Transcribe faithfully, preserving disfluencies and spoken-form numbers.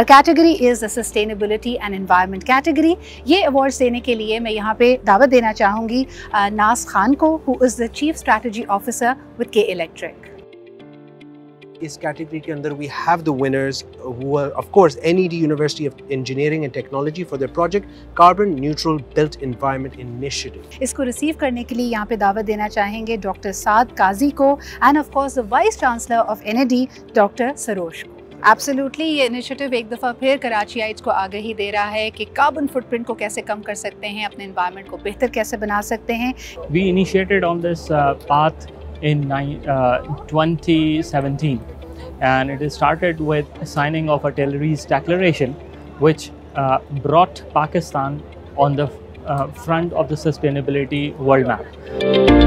Our category is the Sustainability and Environment category. ये awards देने के लिए मैं यहाँ पे दावत देना चाहूँगी नास खान को, who is the Chief Strategy Officer with K Electric. इस कैटेगरी के अंदर we have the winners who are of course N E D University of Engineering and Technology for their project Carbon Neutral Built Environment Initiative. इसको receive करने के लिए यहाँ पे दावत देना चाहेंगे डॉक्टर साद काजी को end of course the vice chancellor of N E D doctor Saroj को. एब्सोल्युटली ये इनिशिएटिव एक दफ़ा फिर कराचियाइट्स को आगाही दे रहा है कि कार्बन फुटप्रिंट को कैसे कम कर सकते हैं, अपने एनवायरनमेंट को बेहतर कैसे बना सकते हैं. We initiated on this uh, path in uh, twenty seventeen, and it started with signing of a Taylorese Declaration, which uh, brought Pakistan on the uh, front of the sustainability world map.